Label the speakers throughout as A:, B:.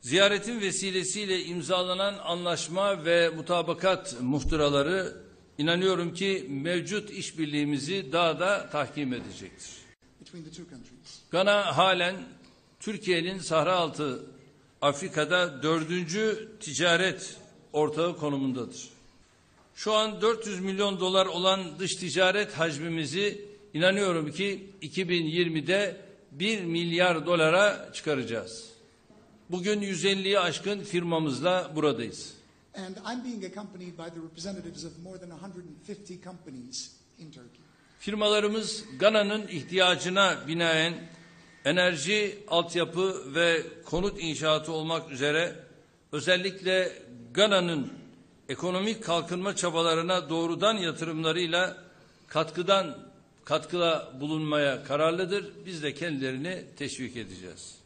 A: Ziyaretin vesilesiyle imzalanan anlaşma ve mutabakat muhtıraları inanıyorum ki mevcut işbirliğimizi daha da tahkim edecektir. Gana halen Türkiye'nin Sahra-Altı Afrika'da 4. ticaret ortağı konumundadır. Şu an 400 milyon dolar olan dış ticaret hacmimizi inanıyorum ki 2020'de 1 milyar dolara çıkaracağız. Bugün 150'yi aşkın firmamızla buradayız.
B: And I'm being accompanied by the representatives of more than 150 companies in Turkey.
A: Firmalarımız Gana'nın ihtiyacına binaen enerji, altyapı ve konut inşaatı olmak üzere özellikle Gana'nın ekonomik kalkınma çabalarına doğrudan yatırımlarıyla katkıda bulunmaya kararlıdır. Biz de kendilerini teşvik edeceğiz.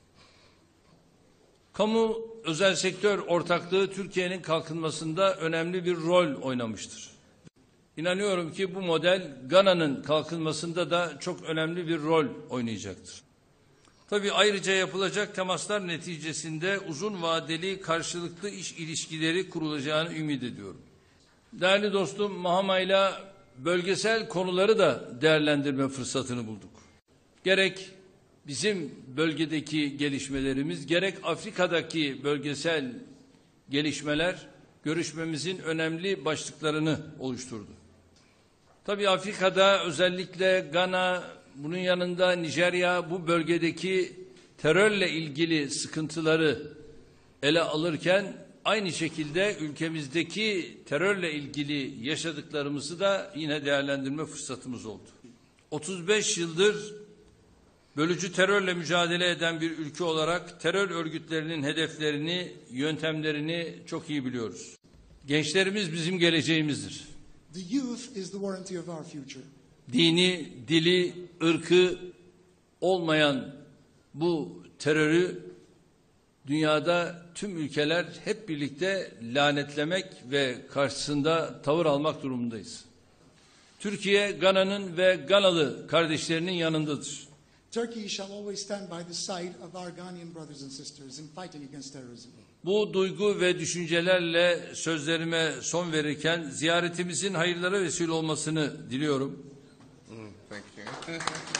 A: Kamu özel sektör ortaklığı Türkiye'nin kalkınmasında önemli bir rol oynamıştır. İnanıyorum ki bu model Gana'nın kalkınmasında da çok önemli bir rol oynayacaktır. Tabii ayrıca yapılacak temaslar neticesinde uzun vadeli karşılıklı iş ilişkileri kurulacağını ümit ediyorum. Değerli dostum, Mahama'yla bölgesel konuları da değerlendirme fırsatını bulduk. Gerek bizim bölgedeki gelişmelerimiz, gerek Afrika'daki bölgesel gelişmeler görüşmemizin önemli başlıklarını oluşturdu. Tabii Afrika'da özellikle Gana, bunun yanında Nijerya bu bölgedeki terörle ilgili sıkıntıları ele alırken aynı şekilde ülkemizdeki terörle ilgili yaşadıklarımızı da yine değerlendirme fırsatımız oldu. 35 yıldır bölücü terörle mücadele eden bir ülke olarak terör örgütlerinin hedeflerini, yöntemlerini çok iyi biliyoruz. Gençlerimiz bizim geleceğimizdir.
B: The youth is the warranty of our future.
A: Dini, dili, ırkı olmayan bu terörü dünyada tüm ülkeler hep birlikte lanetlemek ve karşısında tavır almak durumundayız. Türkiye, Gana'nın ve Ganalı kardeşlerinin yanındadır.
B: Turkey shall always stand by the side of our Ghanaian brothers and sisters in fighting against terrorism.
A: Bu duygu ve düşüncelerle sözlerime son verirken ziyaretimizin hayırlara vesile olmasını diliyorum.
C: Thank you.